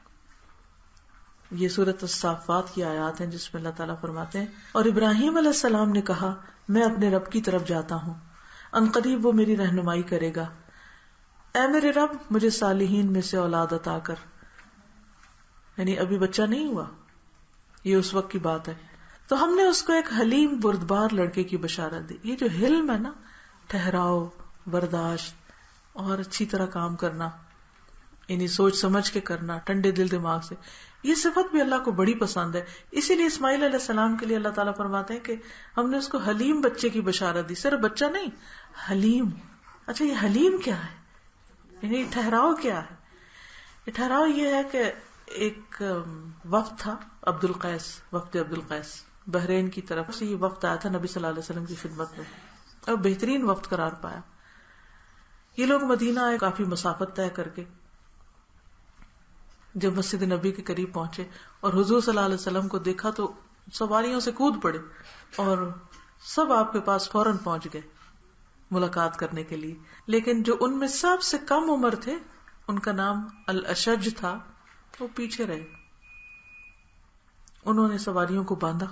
یہ سورۃ الصافات کی آیات ہیں جس میں اللہ تعالیٰ فرماتے ہیں اور ابراہیم علیہ السلام نے کہا میں اپنے رب کی طرف جاتا ہوں, ان قریب وہ میری رہنمائی کرے گا. اے میرے رب مجھے صالحین میں سے اولاد عطا کر. یعنی ابھی بچہ نہیں ہوا, یہ اس وقت کی بات ہے. تو ہم نے اس کو ایک حلیم بردبار لڑکے کی بشارت دی. یہ جو حلم ہے نا, ٹھہراؤ, برداشت اور اچھی طرح کام کرنا, یعنی سوچ سمجھ کے کرنا, ٹھنڈے دل دماغ سے, یہ صفت بھی اللہ کو بڑی پسند ہے. اسی لیے اسماعیل علیہ السلام کے لیے اللہ تعالیٰ فرماتے ہیں کہ ہم نے اس کو حلیم بچے کی بشارت دی. صرف بچہ نہیں, حلیم. اچھا یہ حلیم کیا ہے, یعنی ٹھہراؤ کیا ہے؟ یہ ٹھہراؤ یہ ہے کہ ایک وفد تھا عبد القیس, وفد عبد القیس بحرین کی طرف سے یہ وقت آیا تھا نبی صلی اللہ علیہ وسلم کی خدمت میں، اور بہترین وقت قرار پایا. یہ لوگ مدینہ آئے کافی مسافت طے کر کے. جب مسجد نبی کے قریب پہنچے اور حضور صلی اللہ علیہ وسلم کو دیکھا تو سواریوں سے کود پڑے اور سب آپ کے پاس فوراً پہنچ گئے ملاقات کرنے کے لیے. لیکن جو ان میں سب سے کم عمر تھے، ان کا نام الاشج تھا، وہ پیچھے رہے. انہوں نے سواریوں کو باندھا،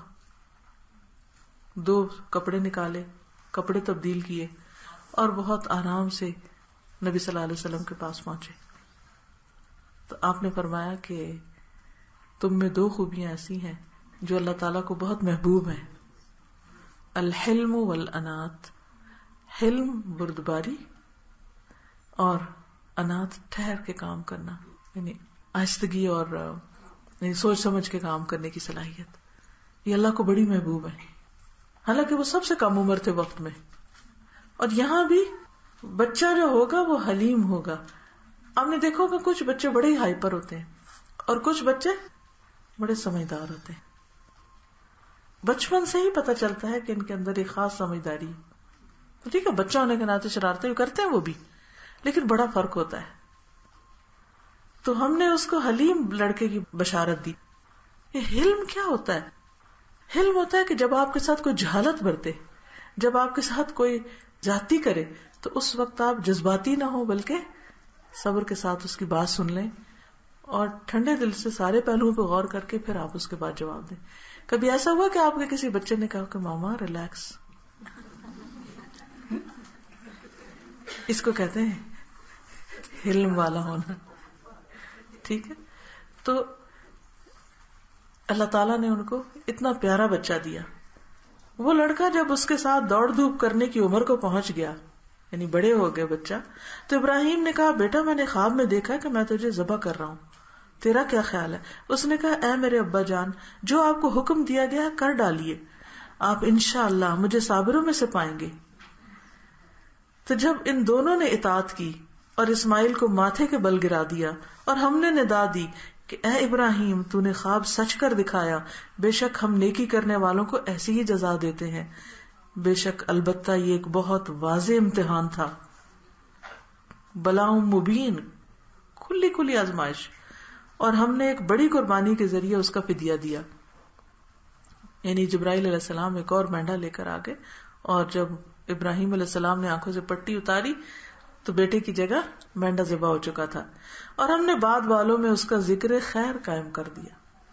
دو کپڑے نکالے، کپڑے تبدیل کیے اور بہت آرام سے نبی صلی اللہ علیہ وسلم کے پاس پہنچے. تو آپ نے فرمایا کہ تم میں دو خوبیاں ایسی ہیں جو اللہ تعالیٰ کو بہت محبوب ہیں، الحلم والانات. حلم بردباری اور انات ٹھہر کے کام کرنا، یعنی آہستگی اور یعنی سوچ سمجھ کے کام کرنے کی صلاحیت. یہ اللہ کو بڑی محبوب ہے. حالانکہ وہ سب سے کم عمر تھے وقت میں. اور یہاں بھی بچہ جو ہوگا وہ حلیم ہوگا. آپ نے دیکھو کہ کچھ بچے بڑے ہی ہائپر ہوتے ہیں اور کچھ بچے بڑے سمجھدار ہوتے ہیں. بچپن سے ہی پتہ چلتا ہے کہ ان کے اندر ایک خاص سمجھداری ہے. ٹھیک ہے، بچہ ہونے کے ناطے شرارتیں کرتے ہیں وہ بھی، لیکن بڑا فرق ہوتا ہے. تو ہم نے اس کو حلیم لڑکے کی بشارت دی. یہ حلم کیا ہوتا ہے؟ حلم ہوتا ہے کہ جب آپ کے ساتھ کوئی جہالت برتے، جب آپ کے ساتھ کوئی زیادتی کرے تو اس وقت آپ جذباتی نہ ہو بلکہ صبر کے ساتھ اس کی بات سن لیں اور ٹھنڈے دل سے سارے پہلوؤں پہ غور کر کے پھر آپ اس کے بعد جواب دیں. کبھی ایسا ہوا کہ آپ کے کسی بچے نے کہا کہ ماما ریلیکس؟ اس کو کہتے ہیں حلم والا ہونا. ٹھیک ہے، تو اللہ تعالیٰ نے ان کو اتنا پیارا بچہ دیا. وہ لڑکا جب اس کے ساتھ دوڑ دھوپ کرنے کی عمر کو پہنچ گیا، یعنی بڑے ہو گئے بچہ، تو ابراہیم نے کہا بیٹا میں نے خواب میں دیکھا کہ میں تجھے ذبح کر رہا ہوں، تیرا کیا خیال ہے؟ اس نے کہا اے میرے ابا جان، جو آپ کو حکم دیا گیا ہے کر ڈالیے، آپ انشاءاللہ مجھے صابروں میں سے پائیں گے. تو جب ان دونوں نے اطاعت کی اور اسماعیل کو ماتھے کے بل گرا دیا اور ہم نے ندا دی کہ اے ابراہیم تو نے خواب سچ کر دکھایا، بے شک ہم نیکی کرنے والوں کو ایسی ہی جزا دیتے ہیں، بے شک البتہ یہ ایک بہت واضح امتحان تھا، بلاء مبین، کھلی کھلی آزمائش، اور ہم نے ایک بڑی قربانی کے ذریعے اس کا فدیہ دیا. یعنی جبرائیل علیہ السلام ایک اور مینڈا لے کر آگے، اور جب ابراہیم علیہ السلام نے آنکھوں سے پٹی اتاری تو بیٹے کی جگہ مینڈا ذبح ہو چکا تھا، اور ہم نے بعد والوں میں اس کا ذکر خیر قائم کر دیا.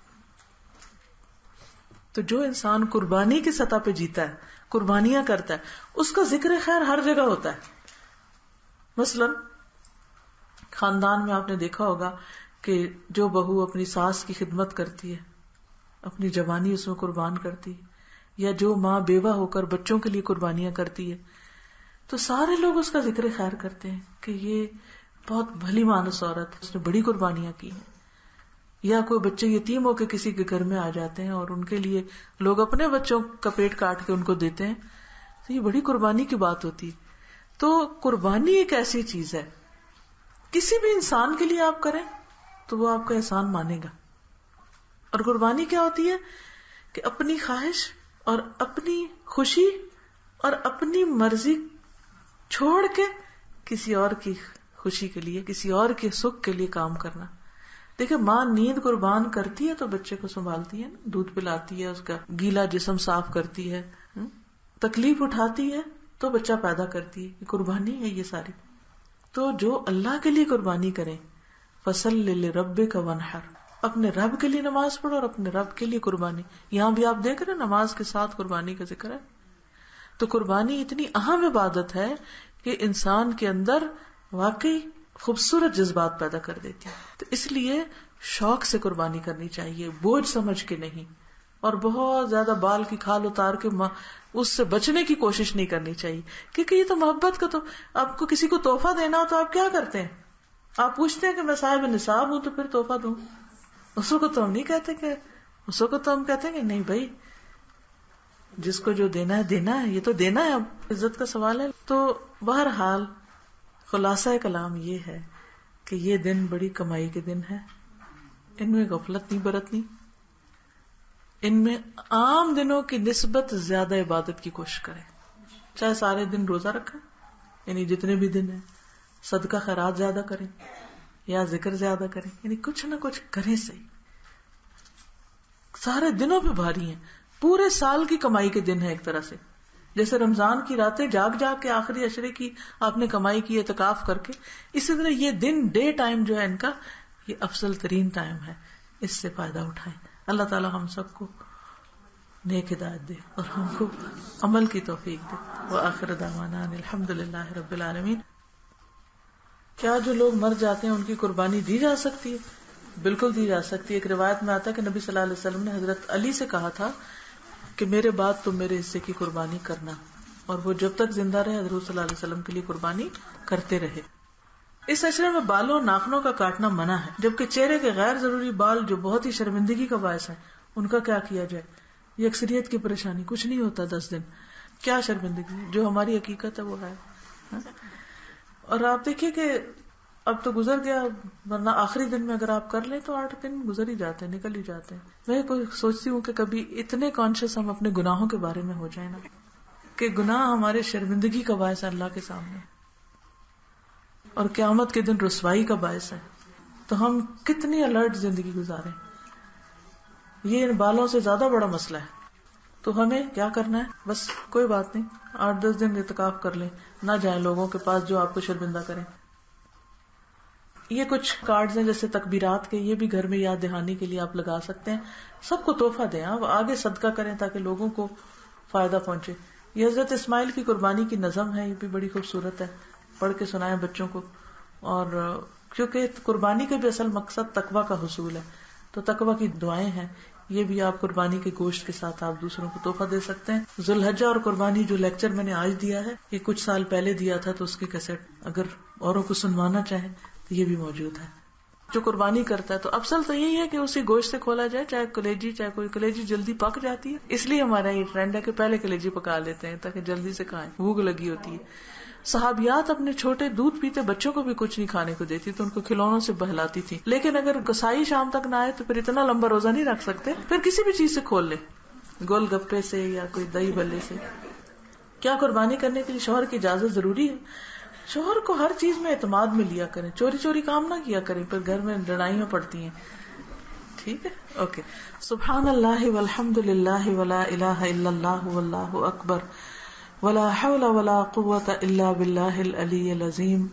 تو جو انسان قربانی کی سطح پہ جیتا ہے، قربانیاں کرتا ہے، اس کا ذکر خیر ہر جگہ ہوتا ہے. مثلا خاندان میں آپ نے دیکھا ہوگا کہ جو بہو اپنی ساس کی خدمت کرتی ہے، اپنی جوانی اس میں قربان کرتی ہے، یا جو ماں بیوہ ہو کر بچوں کے لیے قربانیاں کرتی ہے، تو سارے لوگ اس کا ذکر خیر کرتے ہیں کہ یہ بہت بھلی مانس عورت ہے، اس نے بڑی قربانیاں کی ہیں. یا کوئی بچے یتیم ہو کے کسی کے گھر میں آ جاتے ہیں اور ان کے لیے لوگ اپنے بچوں کا پیٹ کاٹ کے ان کو دیتے ہیں، تو یہ بڑی قربانی کی بات ہوتی ہے. تو قربانی ایک ایسی چیز ہے، کسی بھی انسان کے لیے آپ کریں تو وہ آپ کا احسان مانے گا. اور قربانی کیا ہوتی ہے کہ اپنی خواہش اور اپنی خوشی اور اپنی مرضی چھوڑ کے کسی اور کی خوشی کے لیے، کسی اور کے سکھ کے لیے کام کرنا. دیکھیں ماں نیند قربان کرتی ہے تو بچے کو سنبھالتی ہے، دودھ پلاتی ہے، اس کا گیلا جسم صاف کرتی ہے، تکلیف اٹھاتی ہے تو بچہ پیدا کرتی ہے. قربانی ہے یہ ساری. تو جو اللہ کے لیے قربانی کریں، فصل لربک وانحر، اپنے رب کے لیے نماز پڑھو اور اپنے رب کے لیے قربانی. یہاں بھی آپ دیکھ رہے ہیں نماز کے ساتھ قربانی کا ذکر ہے. تو قربانی اتنی اہم عبادت ہے کہ انسان کے اندر واقعی خوبصورت جذبات پیدا کر دیتی ہے. تو اس لیے شوق سے قربانی کرنی چاہیے، بوجھ سمجھ کے نہیں، اور بہت زیادہ بال کی کھال اتار کے اس سے بچنے کی کوشش نہیں کرنی چاہیے. کیونکہ یہ تو محبت کا، تو آپ کو کسی کو تحفہ دینا ہو تو آپ کیا کرتے ہیں؟ آپ پوچھتے ہیں کہ میں صاحب نصاب ہوں تو پھر تحفہ دوں. اس کو تو ہم نہیں کہتے کہ اس کو تو ہم کہتے ہیں کہ نہیں بھائی، جس کو جو دینا ہے دینا ہے، یہ تو دینا ہے، اب عزت کا سوال ہے. تو بہرحال خلاصہ کلام یہ ہے کہ یہ دن بڑی کمائی کے دن ہے، ان میں غفلت نہیں برتنی، ان میں عام دنوں کی نسبت زیادہ عبادت کی کوشش کریں. چاہے سارے دن روزہ رکھیں، یعنی جتنے بھی دن ہیں، صدقہ خیرات زیادہ کریں یا ذکر زیادہ کریں، یعنی کچھ نہ کچھ کریں. صحیح سارے دنوں پہ بھاری ہیں، پورے سال کی کمائی کے دن ہے ایک طرح سے. جیسے رمضان کی راتیں جاگ جاگ کے آخری عشرے کی آپ نے کمائی کی اعتکاف کر کے، اسی طرح یہ دن ڈے ٹائم جو ہے ان کا یہ افضل ترین ٹائم ہے. اس سے فائدہ اٹھائیں. اللہ تعالی ہم سب کو نیک ہدایت دے اور ہم کو عمل کی توفیق دے. وآخر دعوانا ان الحمد للہ رب العالمین. کیا جو لوگ مر جاتے ہیں ان کی قربانی دی جا سکتی ہے؟ بالکل دی جا سکتی ہے. ایک روایت میں آتا ہے کہ نبی صلی اللہ علیہ وسلم نے حضرت علی سے کہا تھا کہ میرے بعد تم میرے حصے کی قربانی کرنا، اور وہ جب تک زندہ رہے حضرت صلی اللہ علیہ وسلم کے لیے قربانی کرتے رہے. اس عشرے میں بالوں اور ناخنوں کا کاٹنا منع ہے، جبکہ چہرے کے غیر ضروری بال جو بہت ہی شرمندگی کا باعث ہیں ان کا کیا کیا جائے؟ یہ اکثریت کی پریشانی. کچھ نہیں ہوتا دس دن، کیا شرمندگی؟ جو ہماری حقیقت ہے وہ ہے. اور آپ دیکھیے کہ اب تو گزر گیا، ورنہ آخری دن میں اگر آپ کر لیں تو آٹھ دن گزر ہی جاتے ہیں، نکل ہی جاتے ہیں. میں کوئی سوچتی ہوں کہ کبھی اتنے کانشیس ہم اپنے گناہوں کے بارے میں ہو جائیں نا کہ گناہ ہمارے شرمندگی کا باعث ہے اللہ کے سامنے، اور قیامت کے دن رسوائی کا باعث ہے، تو ہم کتنی الرٹ زندگی گزاریں. یہ ان بالوں سے زیادہ بڑا مسئلہ ہے. تو ہمیں کیا کرنا ہے؟ بس کوئی بات نہیں، آٹھ دس دن اعتکاف کر لیں، نہ جائیں لوگوں کے پاس جو آپ کو شرمندہ کریں. یہ کچھ کارڈز ہیں جیسے تکبیرات کے، یہ بھی گھر میں یاد دہانی کے لیے آپ لگا سکتے ہیں. سب کو تحفہ دیں، آپ آگے صدقہ کریں تاکہ لوگوں کو فائدہ پہنچے. یہ حضرت اسماعیل کی قربانی کی نظم ہے، یہ بھی بڑی خوبصورت ہے، پڑھ کے سنائیں بچوں کو. اور کیونکہ قربانی کا بھی اصل مقصد تقویٰ کا حصول ہے، تو تقویٰ کی دعائیں ہیں، یہ بھی آپ قربانی کے گوشت کے ساتھ آپ دوسروں کو تحفہ دے سکتے ہیں. ذوالحجہ اور قربانی جو لیکچر میں نے آج دیا ہے، یہ کچھ سال پہلے دیا تھا، تو اس کی کیسٹ اگر اوروں کو سنوانا چاہیں تو یہ بھی موجود ہے. جو قربانی کرتا ہے تو افضل تو یہی ہے کہ اسی گوشت سے کھولا جائے، چاہے کلیجی، چاہے کوئی کلیجی جلدی پک جاتی ہے، اس لیے ہمارا یہ ٹرینڈ ہے کہ پہلے کلیجی پکا لیتے ہیں تاکہ جلدی سے کھائیں، بھوک لگی ہوتی ہے. صحابیات اپنے چھوٹے دودھ پیتے بچوں کو بھی کچھ نہیں کھانے کو دیتی، تو ان کو کھلونوں سے بہلاتی تھی. لیکن اگر کسائی شام تک نہ آئے تو پھر اتنا لمبا روزہ نہیں رکھ سکتے، پھر کسی بھی چیز سے کھول لے، گول گپے سے یا کوئی دہی بلے سے. کیا قربانی کرنے کے لیے شوہر کی اجازت ضروری ہے؟ شوہر کو ہر چیز میں اعتماد میں لیا کریں، چوری چوری کام نہ کیا کریں، پھر گھر میں لڑائیاں پڑتی ہیں. ٹھیک ہے، اوکے. سبحان اللہ والحمد للہ ولا الہ الا اللہ واللہ اکبر ولا حول ولا قوة الا باللہ العلی العظیم.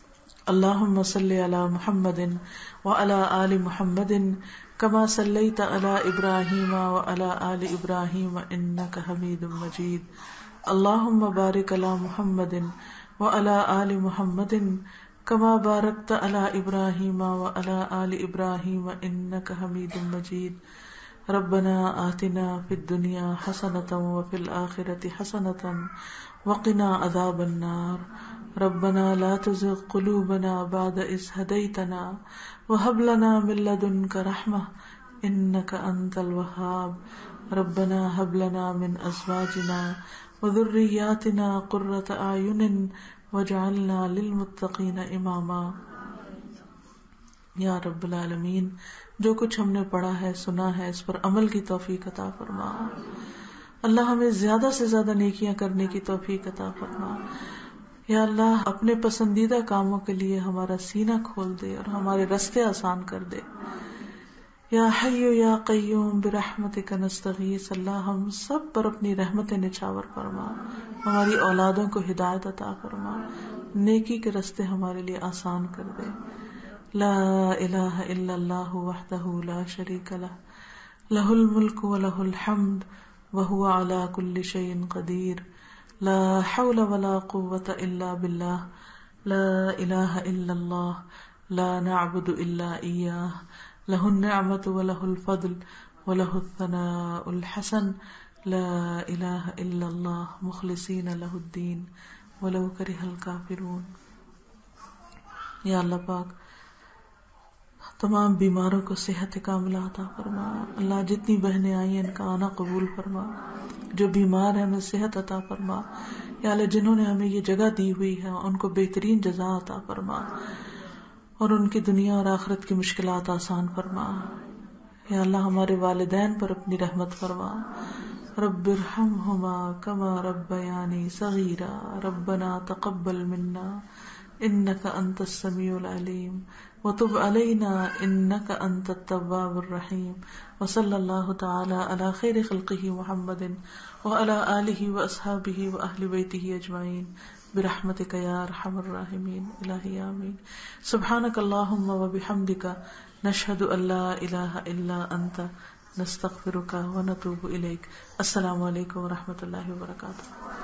اللہم صلی علی محمد وعلی آل محمد کما صلیت علی ابراہیم وعلی آل ابراہیم انک حمید مجید. اللہم بارک علی محمد وعلی آل محمد کما بارکت علی ابراہیم وعلی آل ابراہیم انک حمید مجید. ربنا آتنا فی الدنیا حسنۃ وفی الآخرۃ حسنۃ وقنا عذاب النار. ربنا لا تزغ قلوبنا بعد إذ هديتنا وهب لنا من لدنك رحمة إنك أنت الوهاب. ربنا هب لنا من أزواجنا وذرياتنا قرة أعين واجعلنا للمتقين إماما. یا رب العالمین، جو کچھ ہم نے پڑھا ہے، سنا ہے، اس پر عمل کی توفیق عطا فرما. اللہ ہمیں زیادہ سے زیادہ نیکیاں کرنے کی توفیق عطا فرما. یا اللہ اپنے پسندیدہ کاموں کے لیے ہمارا سینہ کھول دے اور ہمارے راستے آسان کر دے. یا حی یا قیوم برحمتک نستغیث. اللہ ہم سب پر اپنی رحمت نچھاور فرما، ہماری اولادوں کو ہدایت عطا فرما، نیکی کے راستے ہمارے لیے آسان کر دے. لا الہ الا اللہ وحدہ لا شریک لہ لہ الملک ولہ الحمد وہو علی کل شیء قدیر. لا حول ولا قوة الا باللہ. لا الہ الا اللہ لا نعبد الا ایاہ. لہ النعمۃ ولہ الفضل ولہ الثناء الحسن. لا الہ الا اللہ مخلصین لہ الدین ولو کرہ الکافرون. یا اللہ پاک تمام بیماروں کو صحت کاملہ عطا فرما. اللہ جتنی بہنیں آئی ہیں ان کا آنا قبول فرما. جو بیمار ہیں ہمیں صحت عطا فرما. یا اللہ جنہوں نے ہمیں یہ جگہ دی ہوئی ہے ان کو بہترین جزا عطا فرما اور ان کی دنیا اور آخرت کی مشکلات آسان فرما. یا اللہ ہمارے والدین پر اپنی رحمت فرما. رب ارحمہما کما ربیانی صغیرا. ربنا تقبل منا انک انت السمیع العلیم وتب علینا انک انت التواب الرحیم. وصلی اللہ تعالی علی خیر خلقہ محمد وعلی آلہ واصحابہ واہل بیتہ اجمعین برحمتک یا ارحم الراحمین. الہی آمین. سبحانک اللہم وبحمدک نشہد ان لا الہ الا انت نستغفرک ونتوب الیک. السلام علیکم ورحمۃ اللہ وبرکاتہ.